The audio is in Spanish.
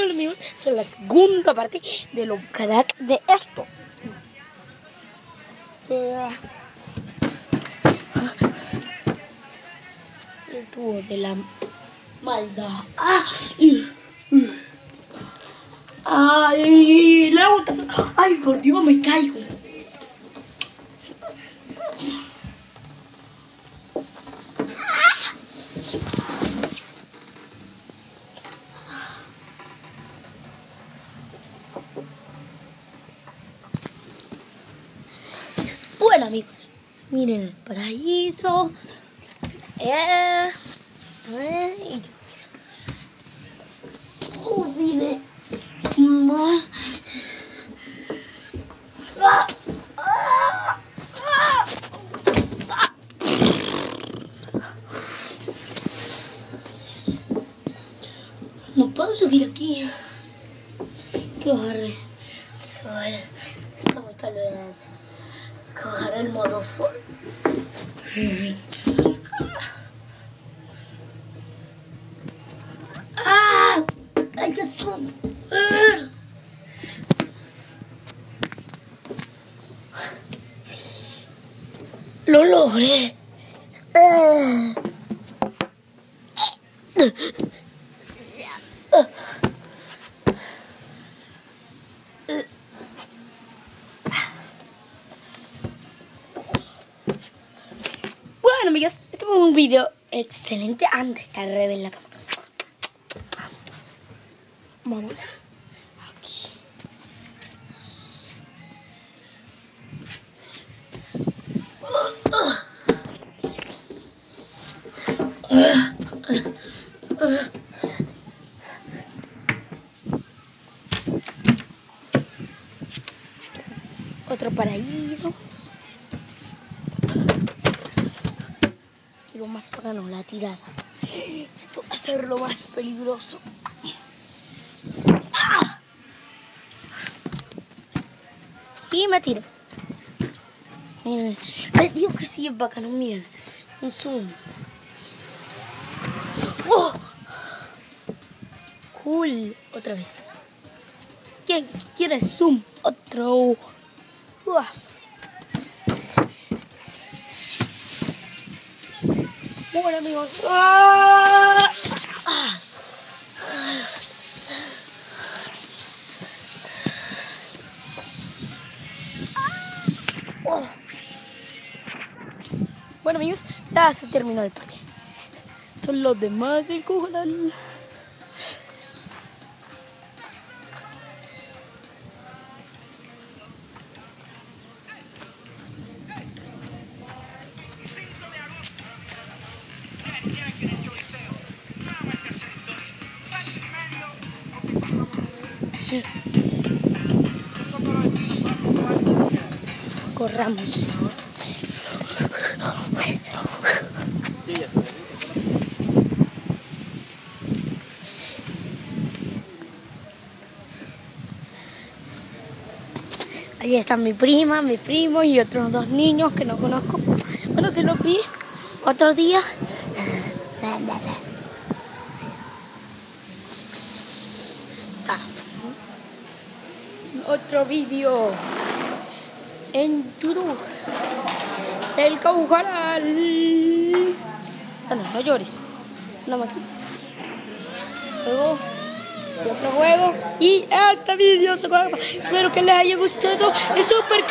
Bueno amigos, esta es la segunda parte de lo crack de esto. El tubo de la maldad. Ay, le gusta. Ay, por Dios, me caigo. Bueno amigos, miren el paraíso. Y vine. No puedo subir aquí. Que bajar el sol. Está muy calorado. Que bajar el modo sol. ¡Ay, qué son! ¡Lo logré! Bueno amigos, este fue un video excelente. Anda, está al revés en la cámara. Vamos aquí. Otro paraíso. Quiero más para no la tirada. Esto va a ser lo más peligroso. Y me tiro. Miren. Ay, digo que sí es bacano, miren. Un zoom. ¡Oh! Cool. Otra vez. ¿Quién quiere zoom? Otro. Bueno amigos. Bueno amigos, ya se terminó el parque. Son los demás del cojonal. Corramos. Ahí están mi prima, mi primo y otros dos niños que no conozco. Bueno, si los vi otro día. Está. Otro vídeo en YouTube del Caujaral. No llores. Una más. Luego. Y otro juego. Y este vídeo se acaba. Espero que les haya gustado. Es súper